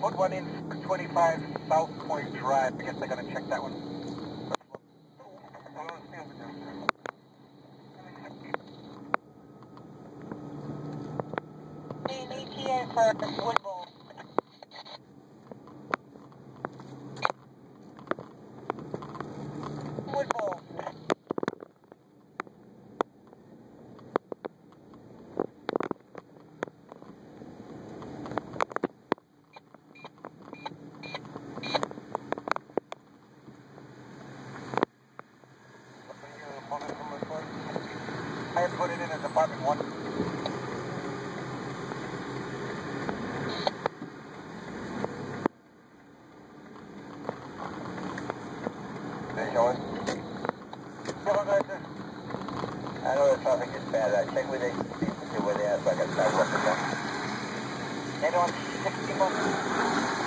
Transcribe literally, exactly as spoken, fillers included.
put one in twenty-five South Point Drive. I guess they're going to check that one. E T A for Woodball. Woodball. I have put it in as apartment one. They show it? I know the traffic is bad. I check with they see where they are so I can start working down. Anyone sixty months?